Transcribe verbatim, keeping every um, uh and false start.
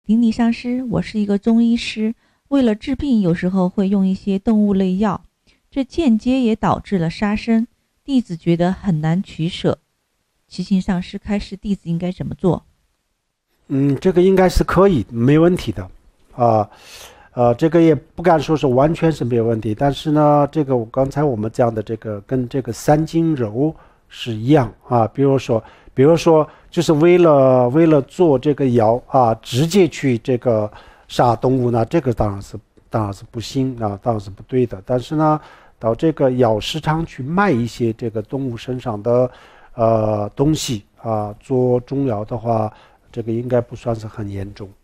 顶礼上师，我是一个中医师，为了治病，有时候会用一些动物类药，这间接也导致了杀生，弟子觉得很难取舍。祈请上师开示，弟子应该怎么做？ 嗯，这个应该是可以，没问题的，啊，呃，这个也不敢说是完全是没有问题，但是呢，这个我刚才我们讲的这个跟这个三斤肉是一样啊，比如说，比如说，就是为了为了做这个药啊，直接去这个杀动物呢，这个当然是当然是不行啊，当然是不对的。但是呢，到这个药市场去卖一些这个动物身上的呃东西啊，做中药的话，这个应该不算是很严重。